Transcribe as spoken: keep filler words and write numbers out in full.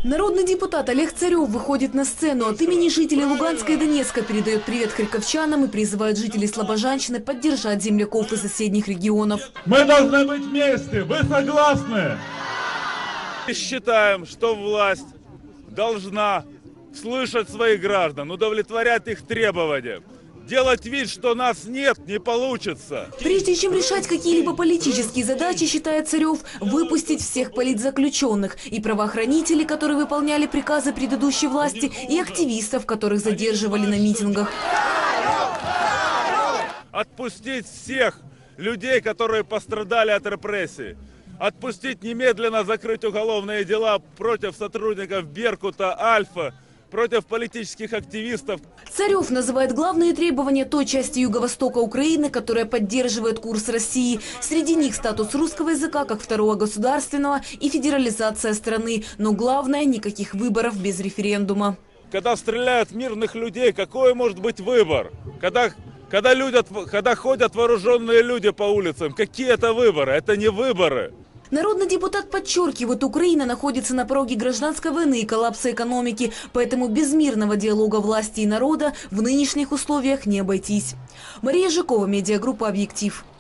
Народный депутат Олег Царев выходит на сцену. От имени жителей Луганска и Донецка передает привет харьковчанам и призывает жителей Слобожанщины поддержать земляков из соседних регионов. Мы должны быть вместе. Вы согласны? Считаем, что власть должна слышать своих граждан, удовлетворять их требования. Делать вид, что нас нет, не получится. Прежде чем решать какие-либо политические задачи, считает Царев, выпустить всех политзаключенных и правоохранителей, которые выполняли приказы предыдущей власти, и активистов, которых задерживали на митингах. Отпустить всех людей, которые пострадали от репрессий. Отпустить немедленно, закрыть уголовные дела против сотрудников Беркута, Альфа, против политических активистов. Царев называет главные требования той части юго-востока Украины, которая поддерживает курс России. Среди них статус русского языка как второго государственного и федерализация страны. Но главное – никаких выборов без референдума. Когда стреляют в мирных людей, какой может быть выбор? Когда, когда, люди, когда ходят вооруженные люди по улицам, какие это выборы? Это не выборы. Народный депутат подчеркивает, Украина находится на пороге гражданской войны и коллапса экономики, поэтому без мирного диалога власти и народа в нынешних условиях не обойтись. Мария Жукова, медиагруппа «Объектив».